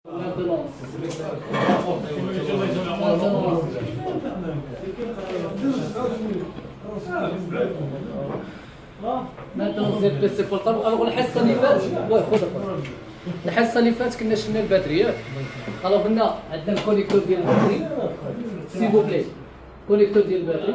الحصه اللي فاتت كنا شفنا الباتريات. الوغ هنا عندنا الكونيكتور ديال الباتري، سيفو بلاي كونيكتور ديال الباتري.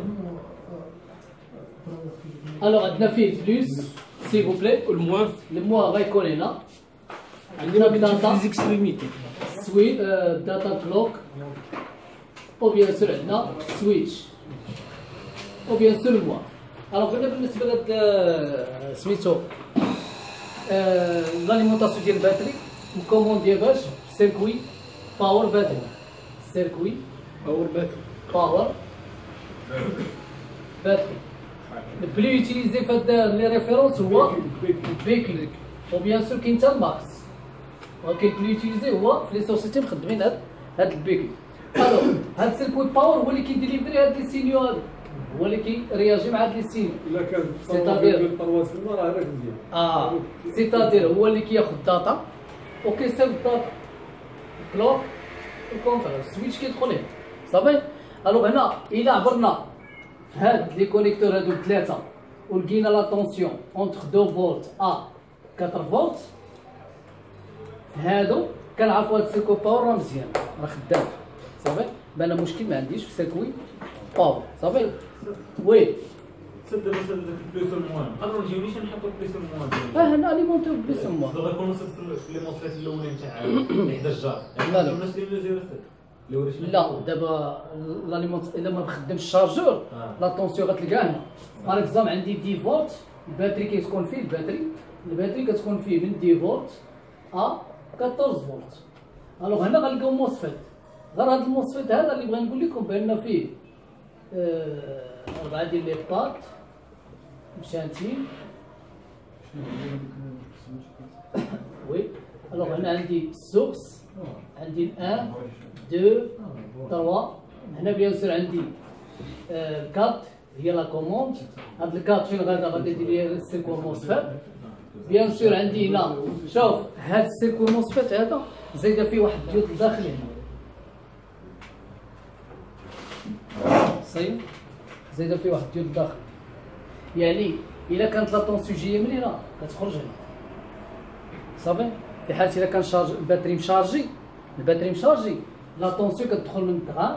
الوغ عندنا فيه بلوس سيفو بلاي والموان. الموان غيكون هنا. عندنا داتا ليزيكستريميتي سوي داتا بلوك، او بيان سور عندنا سويتش، او بيان سور الموان. الوغ هنا بالنسبه لهاد سميتو لاليمونطاسيون ديال الباتري مكومون ديال باش سيركوي باور باتري، سيركوي باور باتري، باور باتري. البلو يوتيليزي في هاد لي ريفيرونس هو البيكلي، و بيان سور كاين حتى الماكس، ولكن البلو يوتيليزي هو في لي سوسيتي مخدمين هاد البيكلي. الوغ هاد السيركوي باور هو اللي كيديليفري هاد لي سينيو هادو، هو اللي كيرياجي مع هاد لي سينيو. الا كان سيتادير راه هذاك مزيان. سيتادير هو اللي كياخد داتا وكيسيب الداتا كلوك الكونتر السويتش كيدخل هنا صافي. الوغ هنا الا عبرنا في هاد لي كونيكتور هادو ثلاثه ولقينا لا طونسيون اونتر 2 فولت ا 4 فولت، هادو كنعرفوا هاد السيركوي باور راه مزيان راه خدام صافي. انا مشكل ما عنديش في سيركوي باور صافي. وي سد مثلا البلوس والموان، نقدروا نجيونيش نحطوا البلوس والموان. هنا اليمونتو البلوس والموان. غيكونوا لي موصلات الاولين تاع 11 لا لا الناس اللي زيرو لا دابا لاليمونت الا ما بخدمش الشارجور لا طونسيون غتلقاه هنا. باغ اكزومبل عندي 10 فولت الباتري كتكون فيه الباتري كتكون فيه من 10 فولت ا 14 فولت. الوغ هنا غنلقاو موسفيت. غير هاد الموسفيت هذا اللي بغا نقول لكم بان فيه 4 ديال لي بات مشانتين. وي الوغ هنا عندي السورس، عندي 1 2 3. هنا بيان سور عندي الكارت هي لا كوموند. هاد الكارت فين غادي يدير لي السيركو موسفيت. بيان سور عندي هنا شوف هاد السيركو موسفيت هذا زايده فيه واحد الديود الداخلي هنا صايب، زايده فيه واحد الديود الداخلي. يعني الا كانت لا طونسيون جايه من هنا كتخرج هنا صافي. في حالة الا كان شارج الباتري مشارجي لا طونسيون كتدخل من الدغا.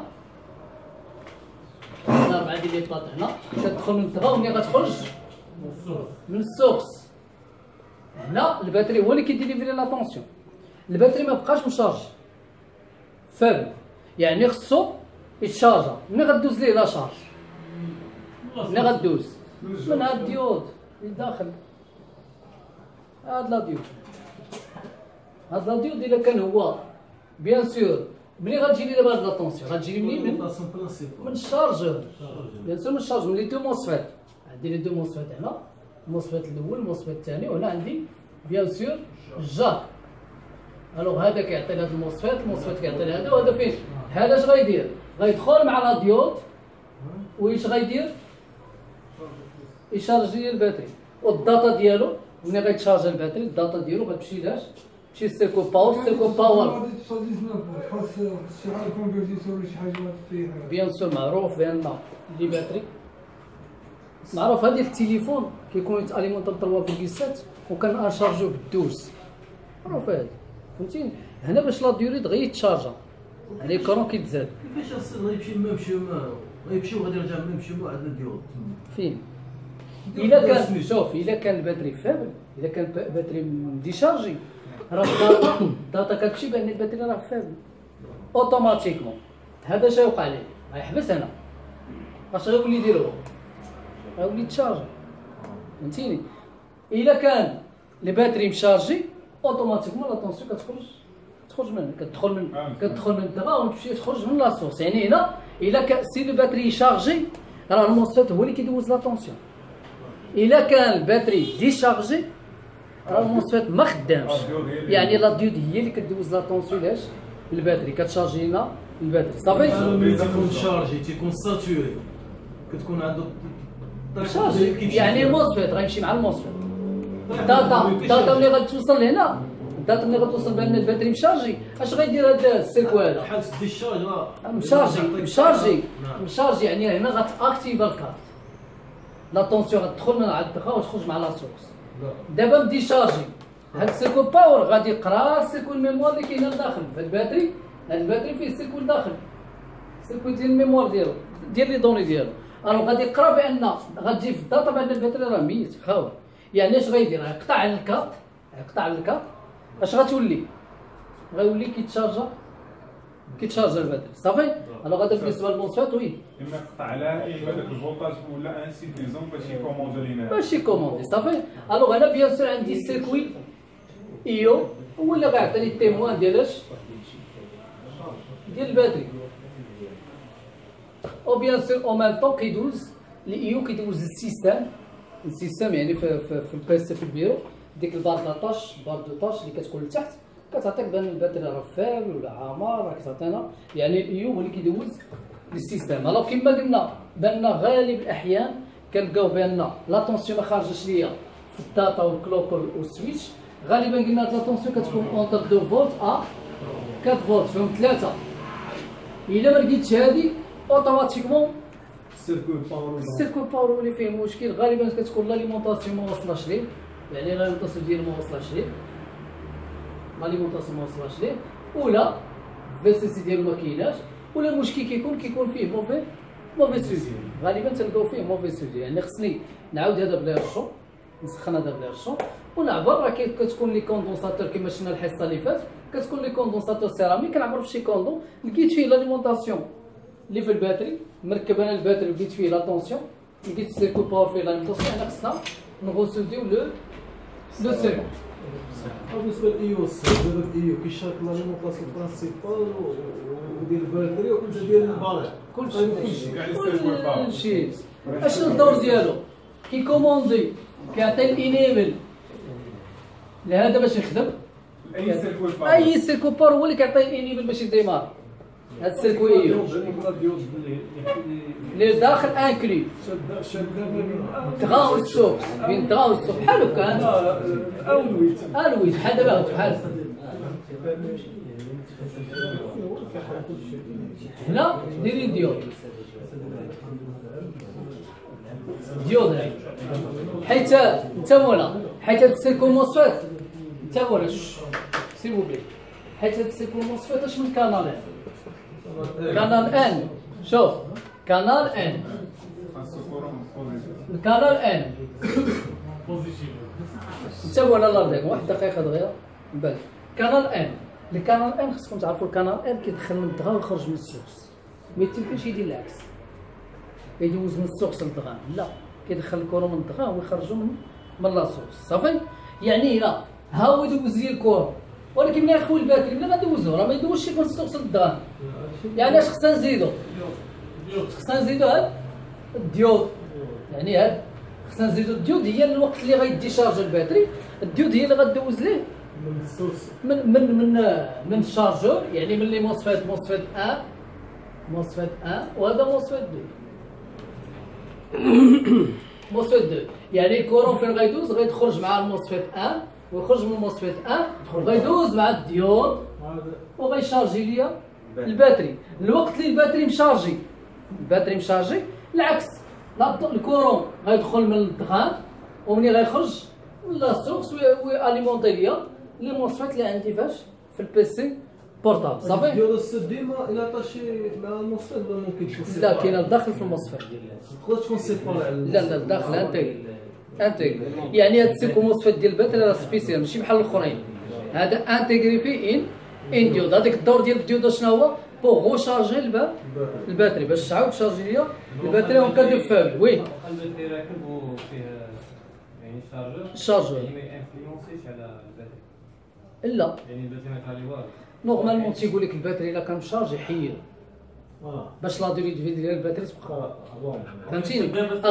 هنا 4 ديال لي بات هنا كتدخل من الدغا ومنين غتخرج من السورس. هنا الباتري هو اللي كيديليفري لا طونسيون. الباتري ما بقاش مشارجي فابل، يعني خصو يتشارجا. ملي غدوز ليه لا شارج، ملي غدوز من هاد الديود اللي داخل هاد لا ديود، هاد لا ديود الا كان هو بيان سور ملي غتجيني دابا هاد لا طونسيون غتجيني منين؟ من الشارجور بيان سور من الشارج من لي دو موسفيت. عندي لي دو موسفيت هنا، الموسفيت الاول الموسفيت الثاني، وهنا عندي بيان سور الجاك. الوغ هذا كيعطي لهاد الموسفيت كيعطي لهذا، وهذا فين؟ هذا اش غيدير؟ غيدخل مع لا ديود واش غيدير؟ يشارجي لي الباتري، والداتا ديالو ملي غيتشارجي الباتري الداتا ديالو غتمشي لاش؟ تمشي للسيركو باور. بيان سور معروف بان لي باتري معروف. هذه التليفون كيكون يتاليمونطا ب 3.7 وكان انشارجو بالدوز، معروف هذا فهمتيني. هنا باش لا ديوري غير يتشارجا يعني الكرون كيتزاد. كيفاش غيمشيو غادي يرجع نمشيو عندنا ديود فين؟ الا كان شوف الا كان الباتري فابل، الا كان الباتري ديشارجي راه الداتا كتمشي بان الباتري راه فابل اوتوماتيكمون. هذا اش يوقع ليه؟ غيحبس هنا. اش غيولي يدير هو؟ غيولي يتشارجي فهمتيني. الا كان الباتري مشارجي اوتوماتيكمون لا طونسيون تخرج من كتدخل من الدغا وتمشي تخرج من لاصوص. يعني هنا الا كان سي لو باتري شارجي راه الموسفيت هو اللي كيدوز لا طونسيون. الا كان الباتري ديشارجي راه الموسفيت ما خدامش، يعني لا ديود هي اللي كدوز لا طونسيون لاش الباتري كتشارجي لنا الباتري صافي. ملي تيكون شارجي تيكون ساتوري كتكون عنده شارجي، يعني الموسفيت غيمشي مع الموسفيت. داتا ملي غتوصل لهنا الداتا ملي غتوصل بان الباتري مشارجي، اش غيدير هذا السيركو هذا؟ بحال ديشارج مشارجي يعني هنا غتاكتيفا الكارت. لا طونسيون غتدخل من عند الدخان وتخرج مع لا سورس. دابا بديشارجي هاد السيركو باور غادي يقرا السيركو الميموار اللي كاينه لداخل في الباتري. هاد الباتري فيه سيركو لداخل، سيركو ديال الميموار ديالو ديال لي دوني ديالو. الوغ غادي يقرا بان غتجي في الداتا بان الباتري راه ميت خاوي. يعني اش غيدير؟ يقطع الكارت، اش غتولي؟ غيولي كيتشارجا الباتري صافي. الوغ هذا بالنسبه للمونسفيت وي اما قطع عليها اما داك الفولتاج ولا انسيفيزون باش يكوموندي صافي. الوغ هنا بيان سور عندي السيركوي ايو هو اللي غيعطيني التيموان ديال الباتري. او بيان سور او ميم طون كيدوز الايو كيدوز السيستم يعني في البيسي في البيرو. ديك البار دو طاش اللي كتكون لتحت كتعطيك بان الباتري راه فابل ولا عامر، راه كتعطينا يعني الايو هو اللي كيدوز السيستم. الوغ كما قلنا بان غالب الاحيان كنلقاو بان لا طونسيون ما خارجاش ليا في الداتا والكلوك والسويتش. غالبا قلنا هاد لا طونسيون كتكون اونتر 2 فولت 4 فولت فيهم 3. الا ما لقيتش هادي اوتوماتيكمون السيركو باور اللي فيه مشكل. غالبا كتكون لاليمونطاسيون ما وصلش ليه، يعني لاليمونطاسيون ديالو ما وصلش ليه، ولا في سي سي ديالو ما كايناش، ولا المشكل كيكون فيه موفي سوزي. غالبا تلقاو فيه موفي سوزي. يعني خصني نعاود هذا بلا رشو، نسخن هذا بلا رشو ونعبر. راه كتكون لي كوندونساتور كما شفنا الحصه اللي فاتت، كتكون لي كوندونساتور سيراميك كنعبر في شي كوندون لقيت فيه لاليمونطاسيون اللي في الباتري مركب انا الباتري لقيت فيه لا طونسيون، لقيت السيركو باور فيه لاليمونطاسيون. حنا خصنا نغوسوديو لو سيركو. بالنسبه للايوس دابا الايو كيشارك لاليمونطاسيون برانسيبال وديال الباتري وكلشي ديال البالغ كلشي. اشنو الدور ديالو؟ كيكوموندي كيعطي الانيبل لهذا باش يخدم. اي سيركو باور هو اللي كيعطي الانيبل باش يديمار. هاد السيركو ايو اللي داخل انكلي دغا والسوق بين دغا والسوق بحال هكا الويت بحال دابا بحال هنا دايرين ديود حيت انت مولا حيت هاد السيركو موسفيت انت مولا سير بوبلي حيت هاد السيركو موسفيت اش من كانال كانال ان. شوف كانال ان الكانال ان انت ولا الله يرضيك واحد دقيقه دغيا من بعد. كانال ان الكانال ان خصكم تعرفوا الكانال ان كيدخل من الدغا ويخرج من السورس. ما يمكنش يدير العكس يدوز من السورس للدغا، لا كيدخل الكورو من الدغا ويخرجوا من لا سورس صافي. يعني هنا ها هو يدوز لي الكورو، ولكن ملي يخوي الباتري ملي غندوزو راه ما يدوزش من السورس للدغا. يعني اش خصنا نزيدو؟ هاد الديود. يعني هاد خصنا نزيدو الديود. هي الوقت اللي غيدي شارج الباتري الديود هي اللي غدوز ليه من السورس من الشارجور. يعني من لي موسفيت 1 وهذا موسفيت 2 يعني الكورون فين غيدوز غيتخرج مع الموسفيت 1 ويخرج من الموسفيت 1 وغيدوز مع الديود وغيشارجي ليا الباتري. الوقت اللي الباتري مشارجي العكس الكورون غيدخل من الدخان ومني غيخرج من لا سورس وياليمونطي ليا لي موسفيت اللي عندي فاش في البيسي بورطابل صافي. ديال السد ديما الا طاشي مع الموسفيت ولا ممكن تكون لا كاينه الداخل في الموسفيت. تقدر تكون سيباري على لا الداخل انتيغري. يعني هاد السيركو موسفيت ديال الباتري راه سبيسيال ماشي بحال الاخرين. هذا انتيغري فيه ان ديود. هذاك الدور ديال الديود شنو هو؟ بوغ غوشارجي الباتري باش تعاود تشارجي ليا الباتري اون كا دو فابل. وي الباتري راكب وفيه يعني الشارجور يعني ما ينفلونسيش على الباتري. لا يعني الباتري ما يطلع لي والو. نورمالمون تيقول لك الباتري الا كان مشارج يحيد باش لا دوري دو في ديال الباتري تبقى. فهمتيني؟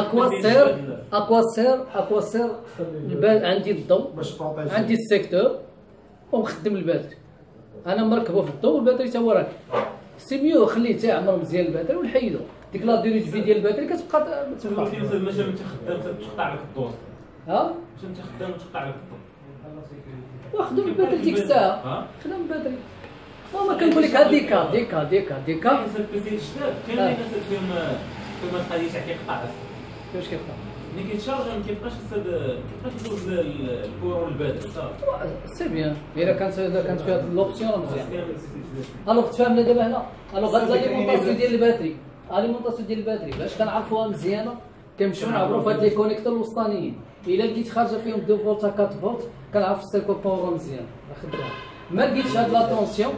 اكواسير عندي الضوء عندي السيكتور ومخدم الباتري. انا مركبه في الضوء والباتري تا هو راكب. سي ميو خليه تعمر مزيان الباتري ونحيدو ديك لا دوري دو في ديال الباتري كتبقى تما. ماشي انت خدام تقطع لك الضوء. ها ماشي انت خدام تقطع لك الضوء. واخدوا الباتري ديك الساعه، خدام الباتري. وما كنقول لك ديكا ديكا ديكا ديكا. كاين البيسي الجداد كاين اللي الناس فيهم ما تقدرش كيقطع. كيفاش كيقطع؟ ملي كيتشارج ما كيبقاش يدوز الكور والباتري صافي. سي بيان، الا كانت فيها لوبسيون مزيان. الوغ تفاهمنا دابا هنا، الوغ هاد ليمونطاسيون ديال الباتري، ليمونطاسيون ديال الباتري باش كنعرفوها مزيانه كنمشيو نعبروا في هاد لي كونيكتور الوسطانيين. الا لقيت خارجه فيهم 2 فولت 4 فولت كنعرف السيركو باور مزيان، خدام. ما لقيتش هاد لاتونسيون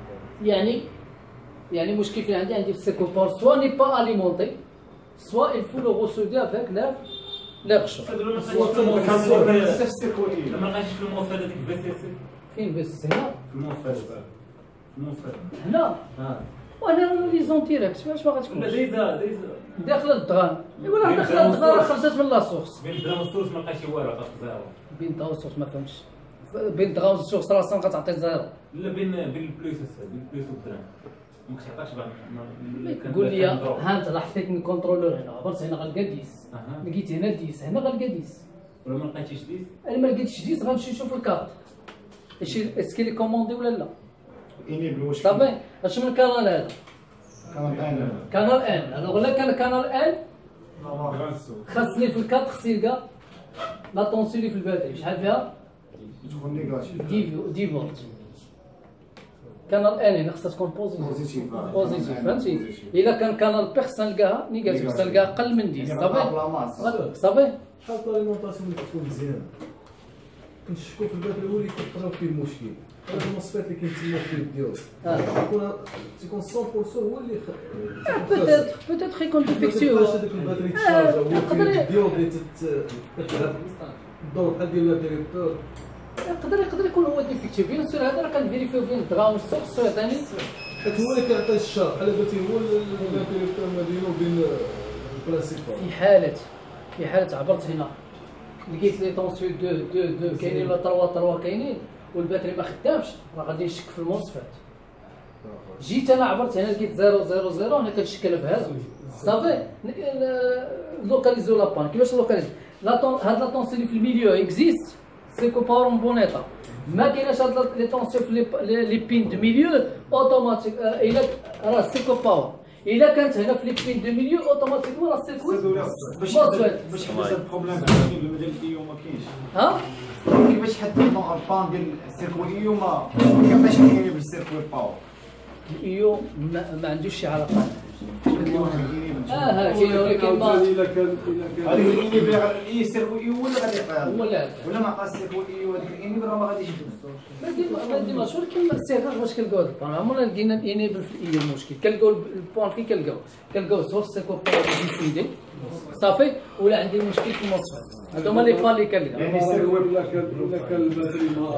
يعني مشكل فين عندي في السيركو باور سوا ني با اليمونتي سوا il faut le recevoir avec l'air chaud. لما لقيتش في الموفر هذيك في سي سي فين بس هنا في الموفر هنا وانا لي زون ديريكت فاش باغا تكون دايزه داخله الدغان يقول داخله الدغان راه خرجت من لاصوص بين الدرام والسورس ما لقيتش والو عطات زيرو. بين الدغان والسورس ما فهمتش بين الدغان والسورس راسها غتعطي زيرو. لا بين البلوس والدرام ما كتعطاكش بعد. قول لي ها انت لاحظتك من كونترولور هنا عبرت هنا غنلقى 10 لقيت هنا 10 هنا غنلقى 10 ولا ما لقيتيش 10 انا ما لقيتش 10 غنمشي نشوف الكارت اسكي لي كوموندي ولا لا. صافي اش من كانال هذا؟ كانال ان. هذا ولا كان كانال ان خاصني في الكارت خصني نلقى لا طونسيون اللي في الباتري شحال فيها؟ 10 فولت. كانال ان هنا خصها تكون بوزيتيف فهمتي. الا كان كانال بي خصنا نلقاها نيجاتيف خصنا نلقاها اقل من 10 صافي صافي. شحال الاليمونطاسيون اللي كتكون مزيانه كنشكو في الباتري هو اللي كيطراو فيه المشكل. هاد المصفات اللي كيتسموا فيه الديود تيكون 100% هو اللي بوتيتر يكون ديفيكتيو. هذاك الباتري تشارج هو الديود اللي كتلعب الدور بحال ديال الديريكتور يقدر يكون هو ديفيكتيف. بيان سور هذا راه كنفيريفيو بين الدغام والسورس يعطيني حيت هو اللي كيعطي الشارج بحال دابا هو الديريكتور ما بينه وبين البرانسيبال. في حالة عبرت هنا لقيت لي طونسيون 2 كاينين ولا 3 كاينين والباتري ما خدامش راه غادي نشك في الموسفات. جيت انا عبرت هنا لقيت 000 انا كنشكل في هذا صافي لوكاليزو لابان. كيفاش لوكاليزو هاد لا طونسيون اللي في الميليو اكزيست سيكو باور بونيطا. ما كايناش هاد لي طونسيون في لي بين دو ميليو اوتوماتيك. الا راه سيكو باور الا كانت هنا في لي بين دو ميليو اوتوماتيكمون راه السيركوي باش حل هذا البروبليم بالنسبه ديال الايو ما كاينش. ها كيفاش حل البان ديال السيركوي ايو ما كيبقاش كاين بالسيركوي باور. الايو ما عندوش شي علاقه. ها كاين ولكن ما الا كان هذيك الاني بغا الاي سيركوي ايو ولا غادي يعطيها ولا ما عطاش السيركوي ايو هذيك الاني راه ما غاديش يخدم. ما ديماش ولكن الصغار واش كنلقاو هاد البوان عمرنا لقينا الانيبل في الايو المشكل. كنلقاو البوان فين كنلقاو سورس سيكو باور ديسيدي صافي ولا عندي مشكل في المصفات. هادو هما لي بوان اللي كنلقاو. يعني السيركوي الا كان الباتري ما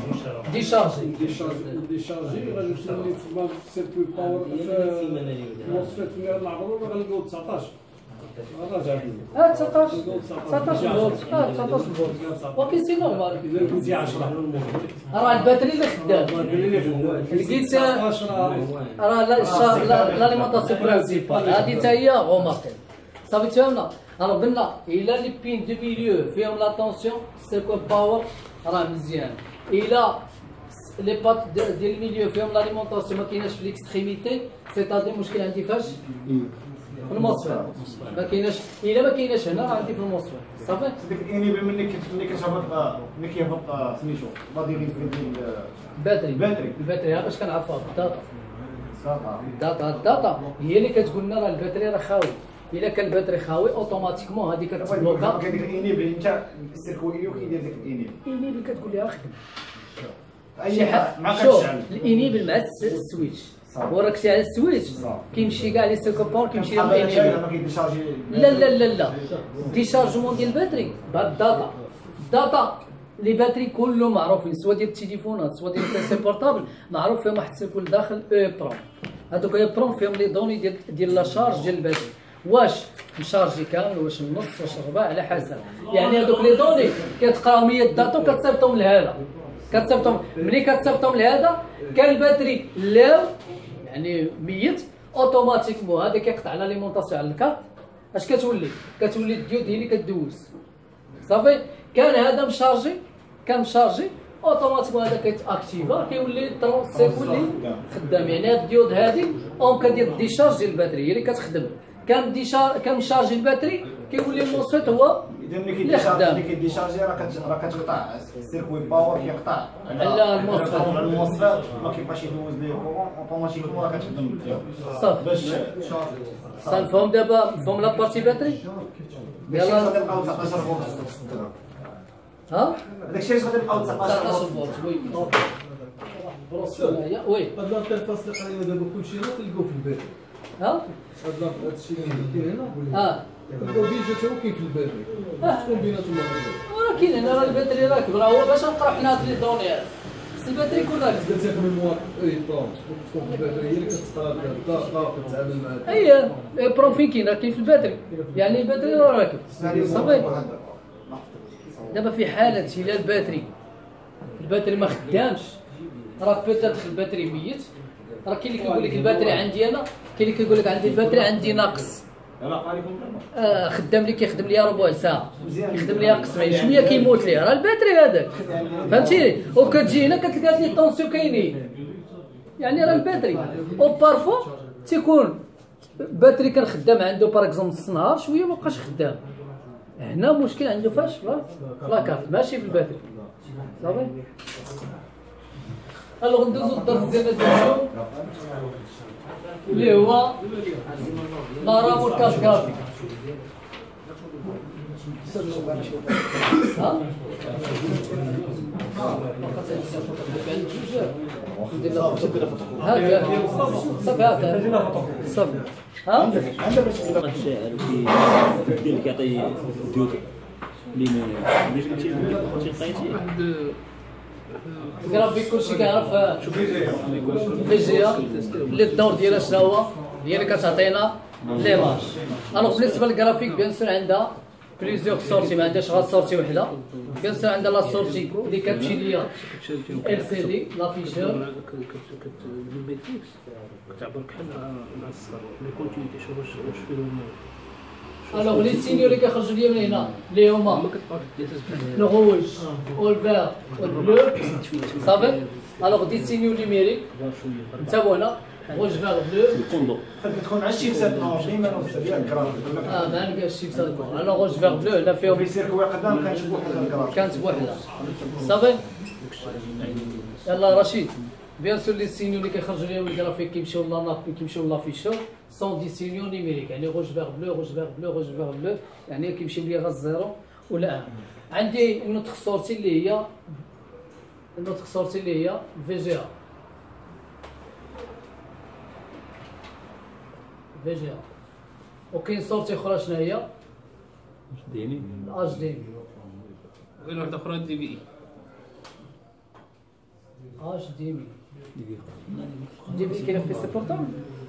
ديشارجي غادي تولي تخدم السيركوي باور في المصفات اللي نعبروا غنلقاو 19 راجع 19 فولت 19 فولت ولكن سي نورمال. الا كنتي 10 راه الباتري اللي خدام لقيت راه لاليمونطاسيون برانسيبال هادي حتى هي غوماركي صافي تفهمنا. راه قلنا الا لي بين دو ميليو فيهم لا طونسيون سيركو باور راه مزيان. الا لي بات ديال الميليو فيهم لاليمونطاسيون ما كايناش في ليكستريميتي سيتادي مشكل عندي فاش في المصفى. ما كايناش الا ما كايناش هنا راه عندي في المصفى صافي. ديك الاني ملي كتهبط ملي كيهبط سميتو لا ديريفي ديال الباتري ها باش كنعرفوها الداتا هي اللي كتقول لنا راه الباتري راه خاوي. الا كان الباتري خاوي اوتوماتيكمون هذيك كتبلوكا. هذيك الاني انت السيركوي ايو كيدير ديك الاني اللي كتقول لها خدم اي حاجه شوف الانيبل مع السويتش وراك على السويتش كيمشي كاع لي سيركو باور كيمشي للانيبل. ما كيديشارجي لا ديشارجمون ديال الباتري بهاد الداتا لي باتري كله معروفين سوا ديال التليفونات سوا ديال البيسي بورطابل معروف فيهم واحد السيركو داخل بروم. هذوك اي بروم فيهم لي دوني ديال لا شارج ديال الباتري واش مشارجي كامل واش النص واش الربع على حسب. يعني هذوك لي دوني كتقراهم هي الداتا وكتصيفطهم لهذا ملي كتصيفطهم لهذا كان الباتري لاو يعني ميت اوتوماتيكمون هذا كيقطع على ليمونطاسيون على الكارت. اش كتولي الديود هي اللي كدوز صافي. كان هذا مشارجي اوتوماتيكمون هذا كيتاكتيفا كيولي كيولي خدام. يعني هاد الديود هادي اون كدير ديشارج ديال الباتري هي اللي كتخدم. كان شارجي الباتري كيولي الموسفيت هو اذا ملي كيديشارجي راه كتقطع السيركوي باور كيقطع على الموسفيت ما كيبقاش يدوز ليه كورون اوتوماتيكمون راه كتخدم صافي. باش صنفهم دابا نفهم لا بارتي باتري داكشي غادي نبقاو 19 فولت. ها داكشي علاش غادي نبقاو 19 19 فولت. وي بروس هنايا وي. هاد لانترفاس اللي قرينا دابا كلشي راه تلقاو في الباتري. ها هاد الشيء اللي كاين هنا تلقاو ديجا تا هو كاين في الباتري. شكون بيناتهم ولكن هنا راه الباتري راكب راه هو باش نقرا حنا هاد لي دوني هاد الباتري كون راكب. درتي في المواقع طون تكون في الباتري هي اللي كتقرا الدار كتعامل معها. اي بروفين كاين في الباتري. يعني الباتري راه راكب صافي. دابا في حالة إلا الباتري ما خدامش راه بيتيتر الباتري ميت. راه كاين اللي كيقول لك الباتري عندي انا، كاين اللي كيقول لك عندي الباتري عندي ناقص. خدام لي كيخدم لي ربع ساعة، يخدم لي قسمين شوية كيموت ليه راه الباتري هذاك فهمتيني. وكتجي هنا كتلقى هاد لي طونسيون كاينين يعني راه الباتري. او بارفو تيكون الباتري كان خدام عنده باغ اكزومبل نص نهار شوية مابقاش خدام. هنا مشكل عنده فاش في لاكارت ماشي في الباتري صافي. الوغ ندوزو للدرس ديالنا ديال اللي هو لا رام والكارت جرافيك. ها صافي. ها الشاعر كيدير لك يعطي ديود اللي ما تيلقايتي الجرافيك كلشي كيعرف فيجيا اللي الدور ديالها شنو هو، هي اللي كتعطينا ليماج. الوغ بالنسبه للجرافيك بيان سور عندها بليزيوغ سورتي، ما عندهاش غير سورتي وحده. بيان سور عندها لا سورتي اللي كتمشي ليا ال سي دي لافيشور كتعبر بحال مع الصغر ملي كونتينيتي شوف واش فيهم. الوغ لي سينيو اللي كيخرجوا ليا من هنا اللي هما الروج والفير والبلو صافي. الوغ دي سينيو نيميريك نتابعوا هنا روج فير بلو. كتكون على الشيبسات نور ديما نفس ديال الكرافيك. ما نلقاش الشيبسات نور. الوغ روج فير بلو هنا فيهم في سيركوي قدام كانت بوحدها الكرافيك. كانت بوحدها صافي. يلا رشيد. بيان سور لي سينيو اللي كيخرجوا ليا من الجرافيك كيمشيو للناب كيمشيو لافيشور سون دي سينيو نيميريك يعني روج فيغ بلو روج فيغ بلو روج فيغ بلو يعني كيمشيو ليا غير الزيرو ولا ان. عندي نوتخ سورتي اللي هي في جي ا وكاين سورتي اخرى شنو هي اش دي وين واحده اخرى دي بي اش دي بي كاينه في البيسي بورتابل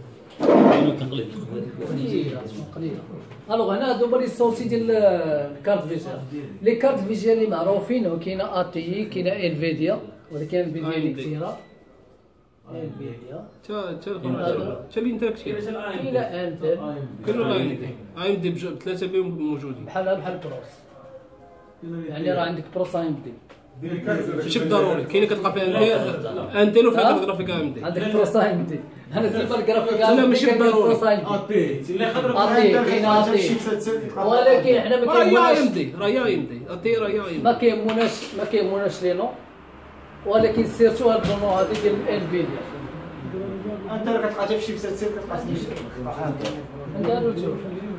قليله. الوغ هنا هادو هما لي سورتي ديال الكارت فيجيال. لي كارت فيجيال اللي معروفين كاينه ا تي كاينه انفيديا ولكن انفيديا اللي كثيره انفيديا حتى الانتل كاينه انتل كله اي ام دي بثلاثه بهم موجودين بحال بروس يعني راه عندك بروس اي ام دي ماشي بالضروري كاينه كتلقى فيها انتل وفيها الجرافيك ام دي عندك بروس اي ام دي. انا ديما الجرافيك لا ماشي بالضروري كاين اطي ولكن حنا ما كيهموناش ما كيهموناش لي نو ولكن سيرتو هاد النو هادي ديال انفيديا. انت راه كتلقى حتى في شي بسات سير كتلقى نديرو جوج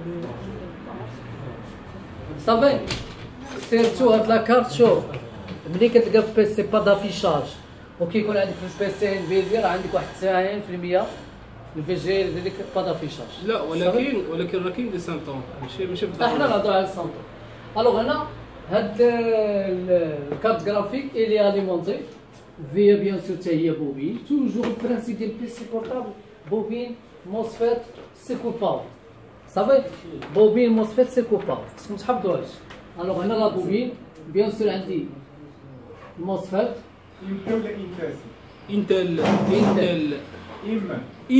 صافي. سيرتو هاد لاكارت شوف ملي كتلقى في بيسي با دافيشاج وكيكون عندك في البيسي انفيديا راه عندك واحد 90% الفيجي ديالك با دافيشاج. لا ولكن راه كاين دي سامبتوم ماشي احنا نهضروا على السامبل. الوغ هنا هاد الكارت جرافيك الي اليمونتي فيا بيان سور حتى هي بوبين توجور البرانسيب ديال البيسي بورتابل بوبين موسفيت سيكو باور صافي. بوبين موسفيت سيكو باور خصكم تحفظوهاش. الوغ هنا لا بوبين بيان سور عندي موسفيت انتل ولا انتل اما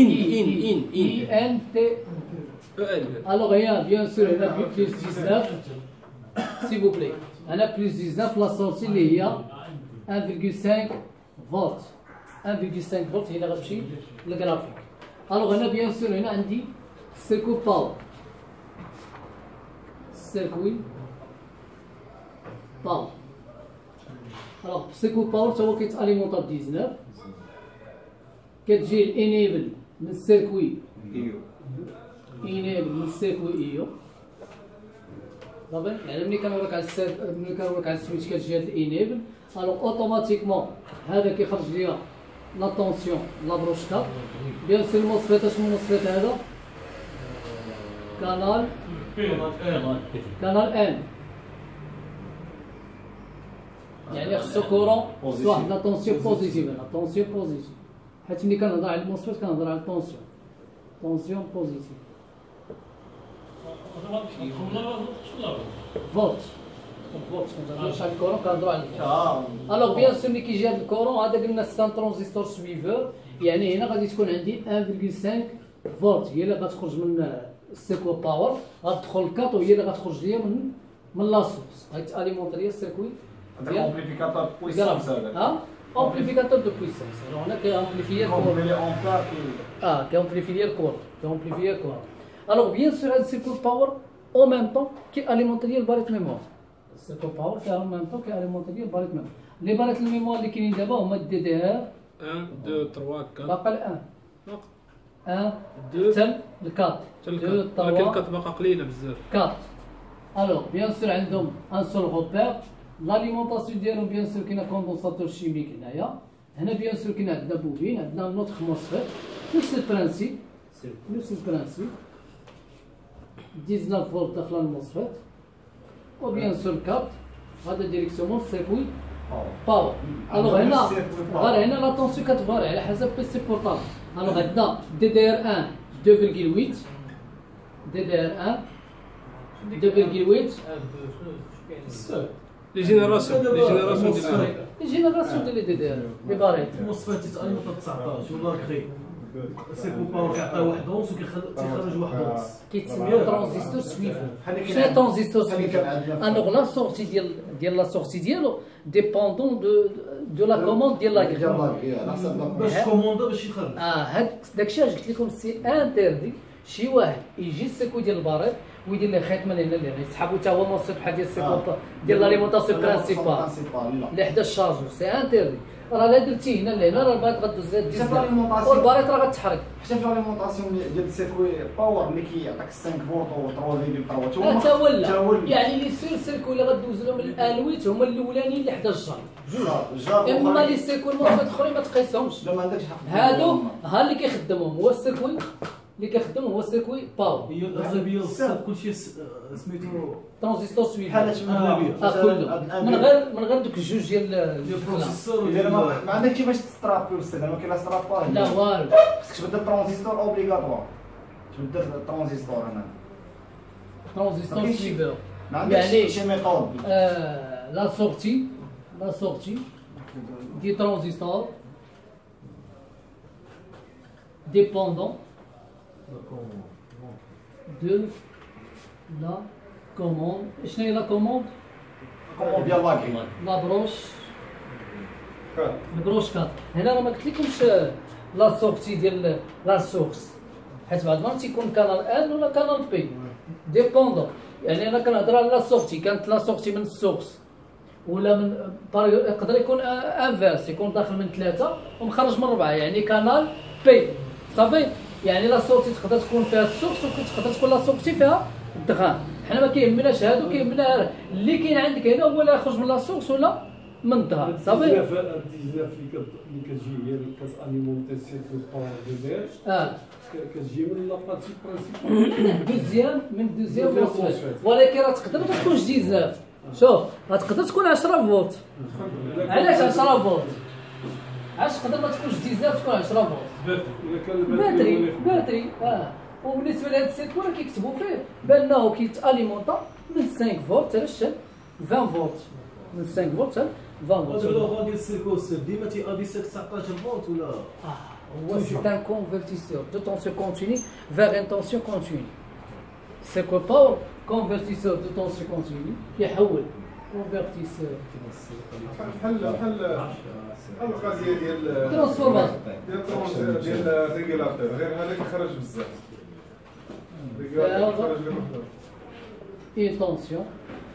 ان تي. الوغ هي بيان سور هنا بليس 19 سي فو بلي. انا بليس 19 لا سورتي اللي هي 1,5 فولت. 1,5 فولت هي اللي غتمشي للجرافيك. الوغ هنا بيان سور هنا عندي سيركو باور. سيركوي باور. الوغ سيركو باور تا هو كيتاليمونطا ب 19. كتجي الانيبل من السيركوي انيبل من السيركوي ايو. صافي يعني ملي كنوريك على ملي كنوريك على السويتش كتجي هاد الانيبل الوغ اوتوماتيكمون هذا كيخرج ليا لا طونسيون لا بروشكا. بيان سور الموسفيت اشنو الموسفيت هذا؟ كانال ان يعني خصو كورون واحد لا طونسيون بوزيتيف. لا طونسيون بوزيتيف حيت ملي كنهضر على الموسفيت كنهضر على الطونسيون. طونسيون بوزيتيف فولت. فولت كنهضرش على الكورون كنهضروا على الفولت. الوغ بيان سور ملي كيجي هذا الكورون هذا قلنا سان ترانزستور سويفور. يعني هنا غادي تكون عندي 1,5 فولت هي اللي غتخرج من السيركو باور غتدخل الكاط وهي اللي غتخرج ليا من لاصوص غيتاليمونطي ليا السيركوي ديال امبليفيكاتور بويسونس هذا. امبليفيكاتور دو بويسونس. هنا كيامبليفيي كيامبليفيي الكور كيامبليفيي الكور. الوغ بيان سور هذا السيركو باور او ميم طون كياليمونطي ليا الباريت ميموار. السيركو باور او ميم طون كياليمونطي ليا الباريت ميموار. لي باريت الميموار اللي كاينين دابا هما دي دي ار 1 2 3 4 باقا 1 2 حتى ل 4 2 3 ولكن كتبقى قليله بزاف 4. الوغ بيان سور عندهم ان سول روبير. لاليمونطاسيون ديالهم بيان سور كاينه كوندونساتور شيميك هنايا. هنا بيان سور كاين عندنا بوبين عندنا نوتخ موسفيت نفس البرانسيب 19 فولت داخل الموسفيت وبيان سور 4 هذا ديريكسيومون سيركوي باور. الوغ هنا غير هنا لا طونسيون كتفاري على حسب بيسي بورطابل. الوغ عندنا دي دي ار 1 2,8 دي دي ار 1 2,8 لي جينيراسيون ديال الجينيراسيون ديال دي دي ار لي باريت. الموسفيت تيتاليمونطا ب 19 ولا كغي سيركو باور كيعطيه 1 اونس وكيخرج 1 اونس. كيتسميو ترانزستور سويفور. شنو ترانزستور سويفور؟ الوغ لا سورتي ديال لا سورتي ديالو ديبوندون دو لا كوموند ديال لاكري باش كوموندا باش يخرج. هاد داكشي اش قلت لكم سي انتردي شي واحد يجي السيركو ديال الباريط ويدير ليه خيط من هنا لهنا يسحبو حتى هو موصل بحال ديال السيركو ديال لاليمونطاسيون برانسيبال اللي حدا الشارجور. سي انتردي راه لا درتي هنا لهنا راه الباريط غدوز لها 19 والباريط راه غتحرك. حتى في لاليمونطاسيون ديال السيركوي باور اللي كيعطيك 5 فولت و 3 فولت حتى ولا يعني لي سيركو اللي غدوز لهم الالويت هما الاولانيين اللي حدا الجار. اما لي سيركو الموصفات الاخرين ما تقيسهمش. لا ما عندكش حق هادو ها اللي كيخدمهم هو السيركوي اللي كيخدم هو السيركوي باور. هي الاغلبيه كلشي سميتو ترانزستور سويفور بحال كله من غير دوك الجوج ديال البروسيسور. اذا ما عندك كيفاش تسترابي ولا ما كاين لا سترابا. لا والو خصك تبدل ترانزستور اوبليغاتوار. تبدل الترانزستور هنا ترانزستور سويفور ما عندكش شي ميثود. لا سورتي دي ترانزستور dépendant de la commande. شنو هي لا كوموند؟ كوموند ديال لاكري لا البروش كات. هنا راه ما قلت لكمش لا سورتي ديال لا سورس حيت بعض المرات تيكون كانال ان ولا كانال بي ديبوندون. يعني انا كنهضر على لا سورتي كانت لا سورتي من السورس ولا من يقدر يكون انفيرس يكون داخل من 3 ومخرج من 4 يعني كانال بي صافي. يعني لا سورتي تقدر تكون فيها السورس وتقدر تكون لا سورتي فيها الدخان. حنا ما كيهمناش هادو كيهمنا اللي كاين عندك هنا هو اللي يخرج من لا سورس ولا من الدخان صافي. اللي كتجي هي كتاليمونتي سيركو باور ديال كتجي من لابارتي برانسيبال من دوزيام موسفيت. ولكن راه تقدر ما تكونش 19. شوف راه تقدر تكون 10 فولت. علاش 10 فولت؟ علاش تقدر ما تكونش 19 تكون 10 فولت؟ باتري وبالنسبه لهذا السيركو راه كيكتبوا فيه بانه كيتاليمونطا من 5 فولت حتى 20 فولت. من 5 فولت حتى 20 فولت. هذا هو ديال السيركو ديما تيادي 19 فولت ولا هو سي ان كونفرتيسور دو تونسيون كونتيني فيغ ان تونسيون كونتيني. سيركو باور كونفرتيسور دو تونسيون كونتيني كيحول كونفيرتيسور بحال القضيه ديال ترانسفورماتور ديال ريغيلاتور، غير هذا كيخرج بزاف. ريغيلاتور كيخرج غير اي طونسيون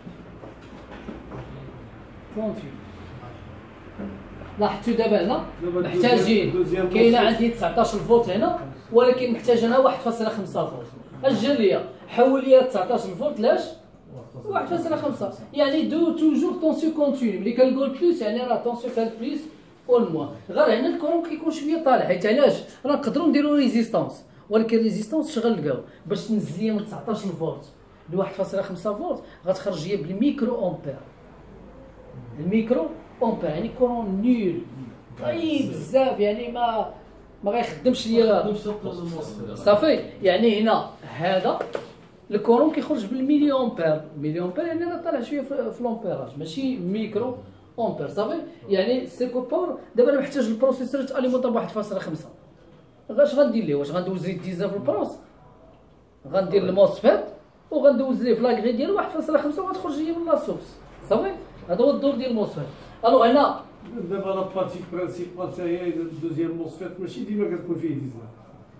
38. لاحظتوا دابا هنا محتاجين، كاينه عندي 19 فولت هنا، ولكن محتاج انا 1.5 فولت. اش جا ليا؟ حول ليا 19 فولت لاش 1.5. يعني دو توجور طونسيون كونتينيو. ملي كنقول بلوس يعني راه طونسيون فيها البليس والموان. غير هنا الكورون كيكون شويه طالع، حيت علاش؟ راه نقدروا نديروا ريزيستانس، ولكن ريزيستانس اش غنلقاو؟ باش تنزليها من 19 فولت ل 1.5 فولت غتخرج هي بالميكرو امبير. الميكرو امبير يعني كورون نيل طيب بزاف، يعني ما غيخدمش ليا صافي. يعني هنا هذا الكورون كيخرج بالميلي امبير. ميلي امبير يعني راه طالع شويه في الامبيراج، ماشي ميكرو امبير صافي. يعني سيكو باور دابا انا محتاج البروسيسور تاليمونطا ب 1.5. اش غندير ليه؟ واش غندوز ليه 19 في البروس؟ غندير الموسفيت وغندوز ليه في لاكغي ديالو 1.5 وغتخرج لي من لاصوص صافي. هذا هو الدور ديال الموسفيت. الوغ هنا دابا لا باتيك برينسيبال حتى هي الدوزيام موسفيت ماشي ديما كتكون فيه ديزاين.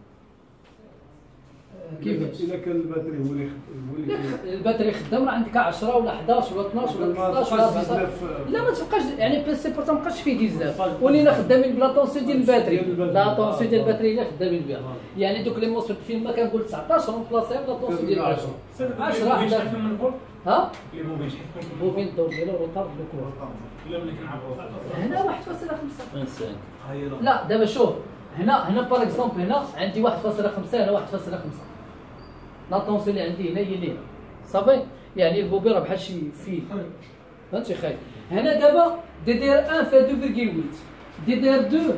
كيفاش؟ الا كان الباتري هو اللي الباتري خدام راه عندك 10 ولا 11 ولا 12 ولا 13 ولا 14. لا ما تبقاش يعني بيسي بورتا ما بقاش فيه ديزاين، ولينا خدامين بلا طونسيون ديال الباتري. لا طونسيون ديال الباتري اللي خدامين بها، يعني دوك لي موسفيت فين ما كنقول 19 اونبلاصيها بلا طونسيون ديال الباتري 10 11. ها؟ البوبين الدور ديالو روطار دوك هنا 1.5. لا دابا شوف هنا باغ اكزومبل هنا عندي 1.5 هنا 1.5. لا طونسيون اللي عندي هنا هي اللي هنا صافي. يعني البوبي راه بحال شي فيل فهمتي خايب. هنا دابا دي دي ار 1 فيها 2.8، دي دي ار 2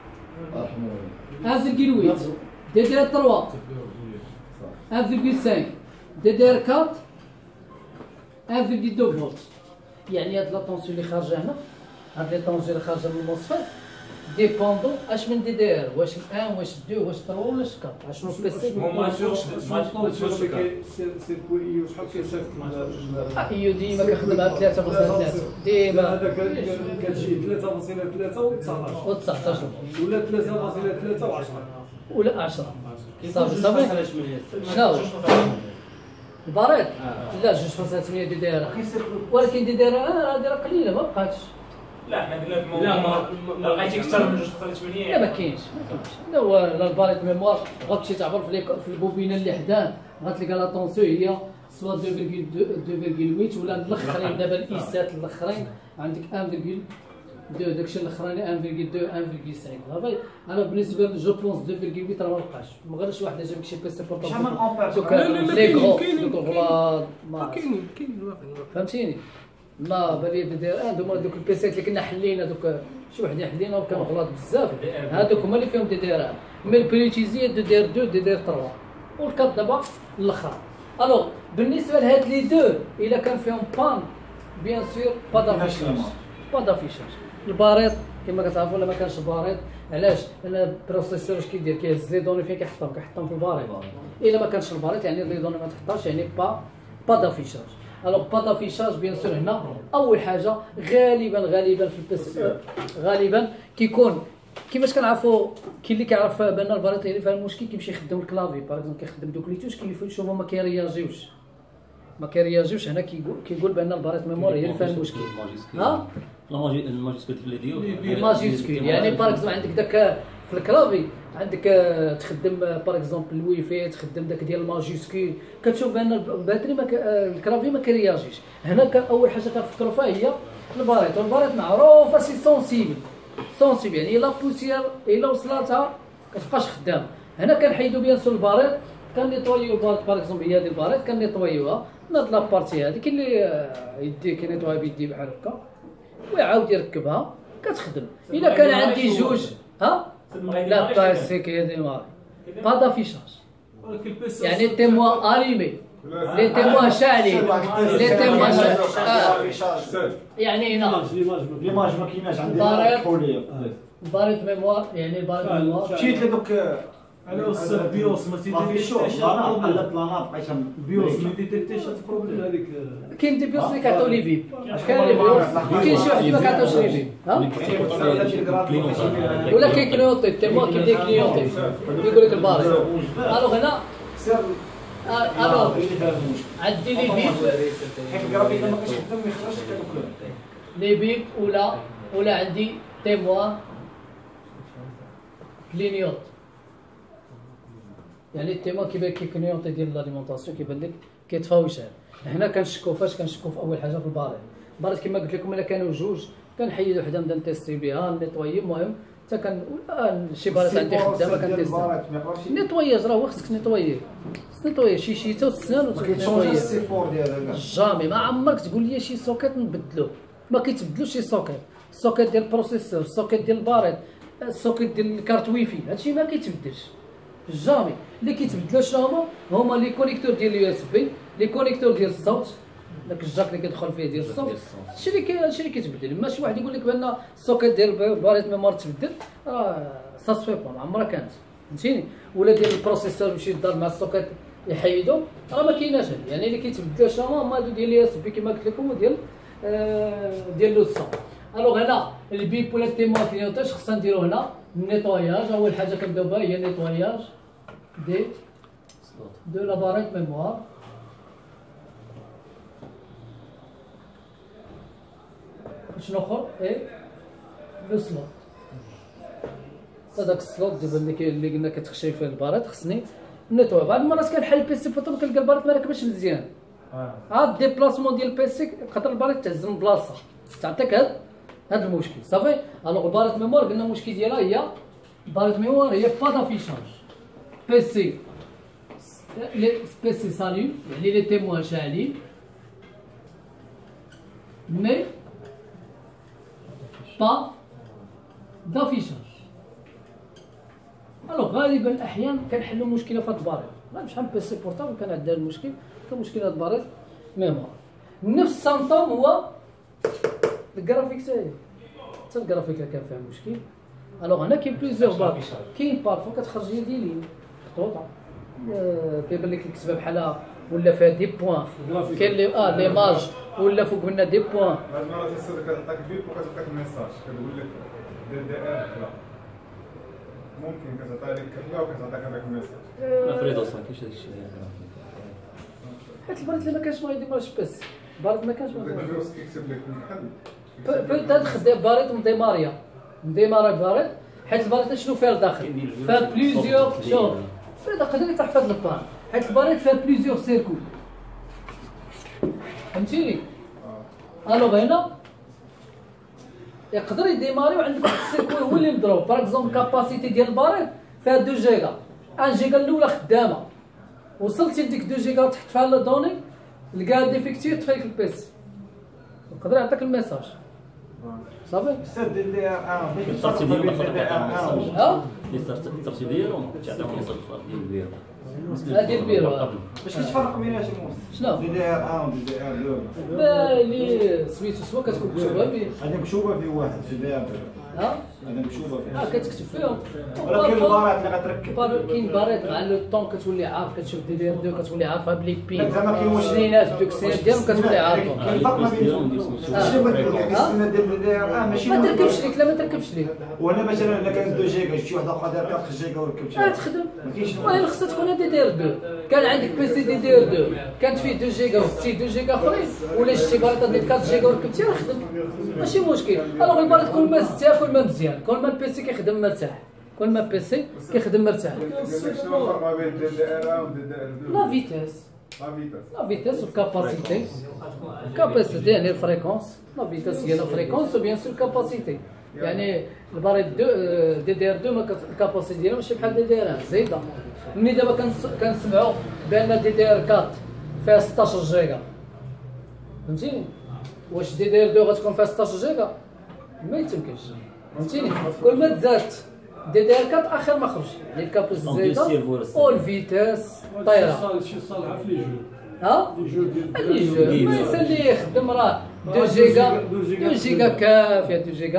1.8، دي دي ار 3 1.5، دي دي ار 4 1.2 فولت. يعني هاد لا طونسيون اللي خارجه هنا، هاد لي طونسيون اللي خارجه من الموسفيت ديبوندو اش من دي دي ار، واش 1 واش 2 واش 3 واش 4 شنو سبيسيفيك. ما يفوقش سيركوي ايو شحال كيصيفط ايو ديما كنخدمها 3.3 ديما. هذا كتجي 3.3 و 19 ولا 3.3 و10 ولا 10 صافي. شنو الباريط؟ لا 2.8 دي دي ار، ولكن دي دي ار هذه راه قليله ما بقاتش. لا حنا قلنا ما لقيتي اكثر من 2.8. لا ما كاينش لا هو الباريط ميموار غتمشي تعبر في البوبينه اللي حداه غتلقى لا طونسيون هي سوا 2.8 ولا الاخرين دابا الايسات الاخرين عندك 1.2 داكشي الاخراني 1.2 1.5 صافي. انا بالنسبه جو بونس 2.8 راه ما بقاش. ما غيرش واحد جاب شي بيسي بورطابل شحال من امبير دوك لي غرو دوك الغلاد كاين فهمتيني. ما بالي دي دي ار دوك البيسيات اللي كنا حلينا دوك شي وحدين حلينا وكانوا غلاط بزاف، هذوك هما اللي فيهم دي دي ار. مي البريتيزي دي دي ار 2 دي دي ار 3 والكاب دابا الاخر. الوغ بالنسبه لهاد لي دو الا كان فيهم بان بيان سور با دافيشاج با دافيشاج. الباريط كما كتعرفوا ولا ما كانش الباريط علاش؟ لان البروسيسور اش كيدير كيهز لي دوني فين كيحطهم في الباريط. الا ما كانش الباريط يعني لي دوني ما تحطاش يعني با دافيشاج. الوغ با دافيشاج بيان سور هنا اول حاجه غالبا في البيسي غالبا كيكون كيفاش كنعرفوا. كاين اللي كيعرف بان الباريط اللي فيها المشكل كيمشي يخدم الكلافي باغ اكزومبل كيخدم دوك لي توش كيشوفوا ما كيرياجيوش هنا كيقول بان الباريط ميموري هي اللي فيها المشكل. ها الماجيسكول اللي ديالو الماجيسكول يعني باغ اكزومبل عندك داك في الكلافي عندك تخدم باغ اكزومبل الويفي تخدم داك ديال الماجيسكول كتشوف بان الباتري الكلافي ما كيرياجيش. هنا اول حاجه كنفكروا فيها هي الباريط، والباريط معروفه سي سونسيبل يعني لا بوسيير الا وصلاتها كتبقاش خدامه. هنا كنحيدوا بيان سور الباريط كنيطويو الباريط باغ اكزومبل هي ديال الباريط كنيطويوها ناض لا بارتي هذيك اللي يديه كينيطويها بيديه بحال هكا ويعاود يركبها كتخدم. الا كان عندي جوج لا باسي كيديماري با دافيشاج يعني تيموا اليمي لي تيموا شاعلين لي تيموا يعني هنا ليماج ما كايناش عندنا الكحوليه. الباريط ميموار يعني الباريط ميموار مشيت لدوك على أساس البيوس ما ما في شو تيديتيكتيش بلانات قلب بلانات بقيت البيوس ما تيديتيكتيش البروبليم هذيك. كاين دي بيوس اللي كيعطيو لي فيب، كاين لي بيوس كاين شي واحد ما كيعطيوش لي فيب، ولا كيكليونطي التيمون كيبدا كليونطي يقول لك الباري. الوغ هنا الوغ عندي لي فيب، حيت الجرافيك ما كيخدم ما يخرجش كتبقى لي فيب ولا عندي تيموان كلينيوت. يعني التيمون كيبان كيكليونطي ديال لاليمونطاسيون كيبان لك كيتفاوش. هنا كنشكو فاش كنشكو في اول حاجه في الباريط. الباريط كما قلت لكم الا كانوا جوج كنحيدوا وحده نبدا نتيستي بها نيطويي. المهم حتى ولا شي باريط عندي خدامه كنتيستي نيطوياج راه هو خصك نيطويي. خصك نيطويي شي شيته والسنان وتنيطويي. السيبور ديالها جامي ما عمرك تقول لي شي سوكيت نبدلوه، ما كيتبدلوش شي سوكيت. السوكيت ديال البروسيسور، السوكيت ديال الباريط، السوكيت ديال الكارت ويفي، هادشي ما كيتبدلش جامي. اللي كيتبدلوا شنو هما لي كونيكتور ديال اليو اس بي، لي كونيكتور ديال الصوت، داك الجاك اللي كيدخل فيه ديال الصوت. هادشي اللي كيتبدل. ماشي واحد يقول لك بان السوكيت ديال الباريط ميموار تبدل، راه سا سوي با، عمرها كانت فهمتيني. ولا ديال البروسيسور يمشي يدار مع السوكيت يحيدو، راه ما كايناش. يعني اللي كيتبدلوا شنو هما هادو ديال اليو اس بي كما قلت لكم ديال لو صوت. الوغ هنا البيب ولا التيمون كليونطاج خصنا نديرو هنا النيطواياج. اول حاجه كنبداو بها هي النيطواياج دو لا باريط ميموار. شنو اخر لو سلوت. هذاك السلوت اللي قلنا كتخشي فيه الباريط خصني نيطوي. بعض المرات كنحل البيسي بوطو كنلقى الباريط ما راكبش مزيان. عاد ديبلاسمون ديال البيسي يقدر الباريط تهز من بلاصه تعطيك هذا المشكل صافي. الوغ الباريط ميموار قلنا المشكل ديالها هي الباريط ميموار هي با دافيشاج. بيسي بيسي ساليو يعني لي تيموان شاعلين مي با دافيشاج. الوغ غالبا الاحيان كنحلوا مشكله في هاد الباريط. بشحال من بيسي بورتابل كان عندها المشكل، كان مشكله هاد الباريط ميموار. نفس السامطوم هو الجرافيك تاعي، حتى الجرافيك كان فيها مشكل. الوغ هنا كاين بليزيور بار، كاين بارفو كتخرج لي دي لين خطوطه كيبان لك الكتابه بحالها ولا فيها دي بوان، كاين لي ليماج ولا فوق منها دي بوان. بعض المرات السيد كتعطيك بيب وكتبقى الميساج كتقول لك دي ار كذا، ممكن كتعطي لك كذا وكتعطيك هذاك الميساج. ما فريدوس ما كاينش هادشي. حيت الباريط اللي ما كانش ما يديرش بس الباريط ما كانش الفيروس كيكتب لك الحل. بوتيت خدام باريط مديماريا الباريط حيت الباريط شنو فيها لداخل؟ فيها بليزيور شوف تقدر يطيح في هاد البار حيت الباريط فيها بليزيور سيركو فهمتيني؟ الوغ هنا يقدر يديماري وعندك واحد السيركو هو اللي مضروب. باغ اكزومبل كاباسيتي ديال الباريط فيها 2 جيجا، 1 جيجا الاولى خدامه وصلتي لديك 2 جيجا وتحط فيها لا دوني لقاها ديفيكتيف تفيك البيس يقدر يعطيك الميساج صافي. السد اللي الترتيب ديالو ها الترتيب ديالو تعطيهم لي صفر ديال البيرو. هادي البيرو باش كتفرق بيناتهم شنو؟ دي ار 1 و دي ار 2 بالي سميتو سوا كتكون مكتوبه به هذه مكتوبه في واحد في دي ار 2 ها هذه مكتوبه فيها كتكتب فيهم. ولكن البارات اللي غتركب كاين باريط مع لو طون كتولي عارف كتشوف دي ار 2 كتولي عارفها بلي بين زعما كاين واش السنينات دوك السنينات ديالهم كتولي عارفهم. الفرق ما بين شنو السنه ديال دي ار 1 ماشي ما تركبش ليك لا ما تركبش ليك ولا مثلا الا كان 2 جيجا شي واحد اخر داير 4 جيجا وركبتها تخدم. ما كاينش المهم خصها تكون دي دي ار 2 كان عندك بيسي دي دي ار 2 كانت فيه 2 جيجا وشتي 2 جيجا اخرين ولا شتي باريطه ديال 4 جيجا وركبتيها خدم ماشي مشكل. الوغ الباريط كل ما زدتيها كل ما مزيان كل ما البيسي كيخدم مرتاح كل ما البيسي كيخدم مرتاح. شنو الفرق ما بين دي ار 1 و دي ار 2؟ لا فيتاس لا فيتاس والكاباسيتي. كاباسيتي يعني الفريكونس، لا فيتاس هي لا فريكونس وبيان سور كاباسيتي. يعني الباريط دي دي ار 2 الكاباسيتي ديالها ماشي بحال دي دي ار 1 زايده. ملي دابا كنسمعوا بان دي دي ار 4 فيها 16 جيجا فهمتيني؟ واش دي دي ار 2 غتكون فيها 16 جيجا؟ ما يمكنش فهمتيني؟ كل ما تزادت دي دي ار 4 اخر ما خرج يعني الكاباس زايده والفيتاس طايره. شي صالحه في لي جو ها؟ لي جو لي جو ما يسالي يخدم راه 2 جيجا 2 جيجا كافيه 2 جيجا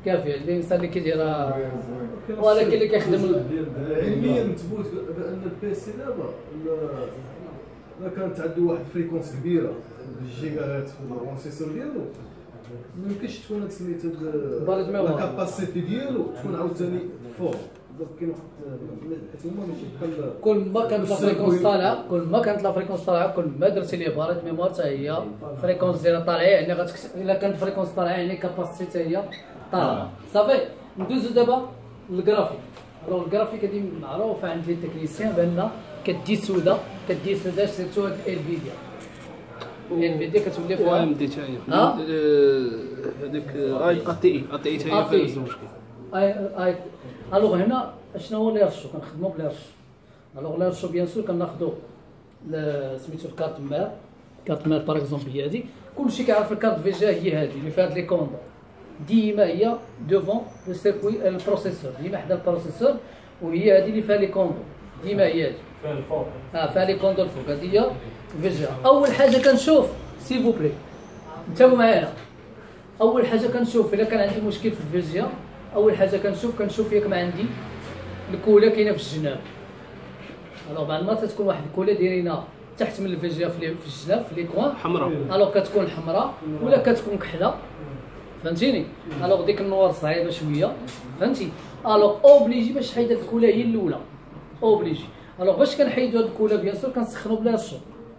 كافيه الانسان اللي كيديرها، ولكن اللي كيخدم علميا مثبوت بان البيسي دابا الا كانت عنده واحد الفريكونس كبيره الجيجاهات في البروسيسور ديالو ما يمكنش تكون هاد سميتو الكاباسيتي ديالو تكون عاوتاني فوق. دونك كاين واحد حيت هما ماشي بحال كل ما كانت لا فريكونس طالعه، كل ما كانت لا فريكونس طالعه، كل ما درتي ليه باريت ميموار حتى هي فريكونس ديالها طالعه، يعني الا كانت فريكونس طالعه يعني كاباسيتي حتى هي طالعه. صافي ندوزو دابا للجرافيك. الوغ الجرافيك هادي معروفه عند لي تكنيسيان بان كدي سودا سيرتو هاد الانفيديا. الانفيديا كتولي فيها ام دي تاعي هذيك اي تي اي تاعي فيها نفس المشكل. الوغ هنا شنو هو اللي رشو كنخدموا بلي رشو. الوغ اللي رشو بيان سور كناخذوا سميتو الكارت مير. كارت مير باغ اكزومبل هي هادي، كلشي كيعرف الكارت فيجا هي هادي اللي فيها هاد لي كوندو ديما هي دوفون لو سيركوي البروسيسور، ديما حدا البروسيسور، وهي هادي اللي فيها لي كوندو ديما هي هادي فيها الفوق. فيها لي كوندو الفوق. هادي هي فيجا. اول حاجه كنشوف سيل فو بلي انتبهوا معايا، اول حاجه كنشوف الا كان عندي مشكل في الفيجا، اول حاجه كنشوف ياك ما عندي الكوله كاينه في الجناب. الوغ بعض المرات تكون واحد الكوله دايرينها تحت من الفيجا في الجناب في لي كوان حمراء، الوغ كتكون حمراء ولا كتكون كحله، فهمتيني؟ الوغ ديك النوار صعيبه شويه، فهمتي؟ الوغ اوبليجي باش نحيد هاد الكوله هي الاولى، اوبليجي. الوغ باش كنحيدو هاد الكوله بيان سور كنسخنو بلا رشو،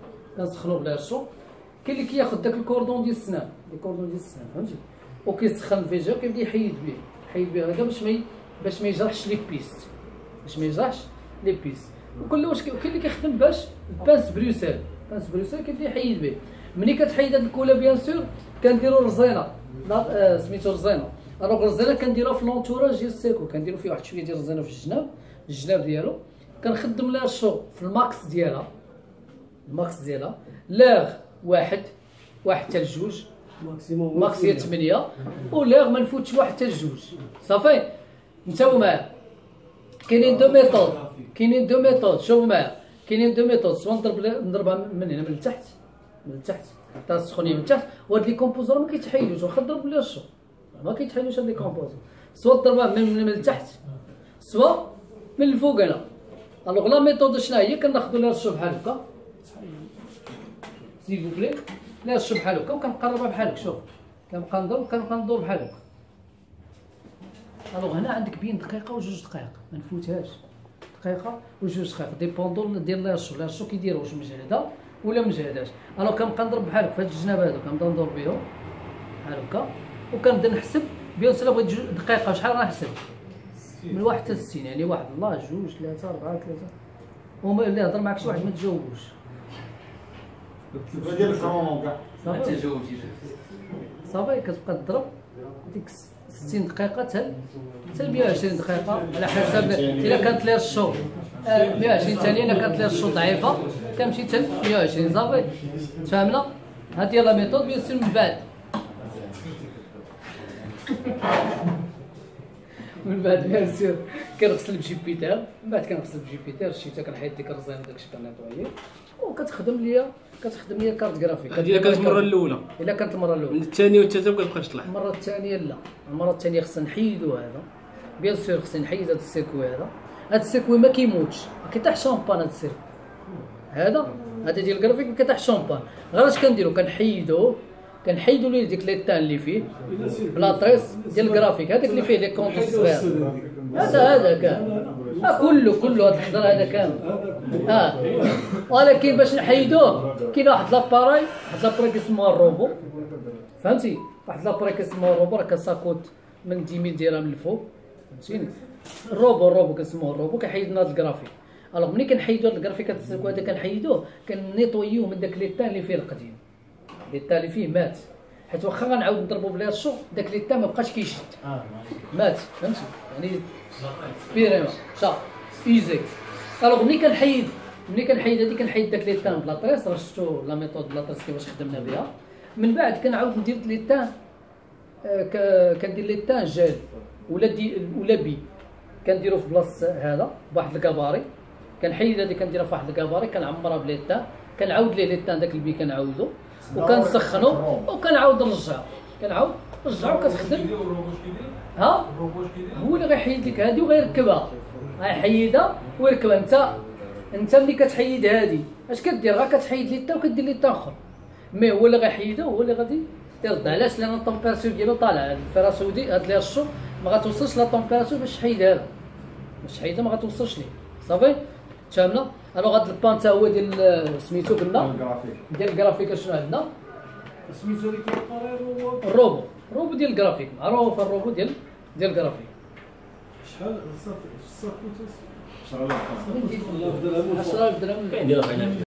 كاين اللي كياخذ داك الكوردون ديال السنان، فهمتي؟ وكيسخن الفيجا وكيبدا يحيد به هذا باش ما يجرحش لي بيس، وكل واش كاين اللي كيخدم باش بانس بروسيل كيبدا يحيد به. ملي كتحيد هاد الكوله بيان سور كنديرو رزينه، سميتو رزينه. الوغ الرزينه كنديروها في لونتوراج ديال السيكو، كنديرو فيه واحد شويه ديال الرزينه في الجناب ديالو، كنخدم لها الشو في الماكس ديالها، لاغ واحد حتى لجوج، ماكس هي 8، ولاغ ما نفوتش واحد حتى لجوج. صافي نتاو معايا. كاينين دو ميثود، شوفوا معايا، كاينين دو ميثود، سوا نضربها من هنا من التحت حتى السخونيه من التحت، وهاد لي كومبوزور ما كيتحيدوش، واخا نضرب بلا الشو ما كيتحيدوش هاد لي كومبوزور، سوا تضربها من التحت سوا من الفوق هنا. الوغ لا ميثود شنو هي؟ كناخذوا لها الشو بحال هكا سيل فو بلي، لا الشو بحال هكا وكنقربها بحال هكا، شوف كنبقى ندور بحال هكا. الوغ هنا عندك بين دقيقه وجوج دقائق، ما نفوتهاش، دقيقه وجوج دقائق ديبوندون ديال الشو كيدير واش مجهده ولا مجهداش. الوغ كنبقى نضرب بحال هكا في هاد الجناب هادو، كنبدا ندور بهم بحال هكا، وكنبدا نحسب بيان سور بغيت دقيقه شحال غنحسب من 1 حتى 60، يعني 1 الله 2 3 4 3، وما اللي يهضر معاك شي واحد ما تجاوبوش. ديال الكرون كاع صافي كتبقى تضرب ديك 60 دقيقه حتى 120 دقيقه على حسب الا كانت ليها الشو 120 ثانيه، الا كانت ليها الشو ضعيفه كنمشي حتى 120. صافي تفهمنا؟ هادي هي لا ميثود. بيان سور من بعد بيان سور كنغسل بجيبيتير، من بعد كنغسل بجيبيتير الشيتا كنحيد ديك الرزينه داكشي كنيطوييه، وكتخدم ليا كارت جرافيك. هذه الا كانت المره الاولى، من الثانيه والثالثه ما كتبقاش تطلع. المره الثانيه لا، المره الثانيه خصنا نحيدو هذا بيان سور، خصني نحيد هذا السيركوي. هذا السيركوي ما كيموتش، ما كيطيح شامبان. هذا السيركوي هذا ديال الجرافيك ما كيطيح شامبان. غير اش كنديرو؟ كنحيدو ليه ديك ليطان اللي فيه بلاطريس ديال الجرافيك، هذاك اللي فيه لي كونط صغير، هذا كامل كله هذا الحضر هذا كامل. ولكن باش نحيدوه كاين واحد لاباراي كيسموها الروبو، فهمتي؟ واحد لاباراي كيسموها الروبو، راه كساكوت من 10000 درهم للفوق، فهمتيني؟ الروبو كنسموه الروبو كيحيد لنا هذا الجرافيك. الوغ ملي كنحيدو هذا الجرافيك هذا كنحيدوه كنيطويوه من داك ليطان اللي فيه القديم، ليطان اللي فيه مات، حيت واخا غنعاود نضربو بلا الشو داك ليطان ما بقاش كيشد، مات، فهمتي؟ يعني بيريما شا ايزيك. الوغ ملي كنحيد هادي كنحيد داك ليطان بلاطريس، راه شفتو لا ميثود بلاطريس كيفاش خدمنا بها. من بعد كنعاود ندير ليطان، كندير ليطان جال ولا بي، كنديرو في بلاصه هذا بواحد الكاباري، كنحيد هادي كنديرها في واحد الكاباري، كنعمرها بليطان، كنعاود ليه ليطان داك البي كنعاودو وكنسخنو وكنعاود نرجعو، رجعو كتخدم. الروبوت كيدير ها الروبوت كيدير هو اللي غيحيد لك هادي وغيركبها، غيحيدها ويركبها. انت ملي كتحيد هادي اش كدير؟ غا كتحيد لي تا وكدير لي تا اخر، مي هو اللي غيحيدها وهو اللي غادي يرد. علاش؟ لان الطومبيراتور ديالو طالعه. الفراسودي هاد لي الشو ما غاتوصلش لا طومبيراتور باش تحيدها له، باش تحيدها ما غاتوصلش ليه. صافي فهمنا. الوغ هاد البان تا هو ديال سميتو قلنا ديال الجرافيك. شنو عندنا؟ سميتو اللي كيقرا هو الروبو ديال الجرافيك، معروف الروبو ديال الجرافيك. شحال صافي 10,000 10,000 درهم كاين ديالها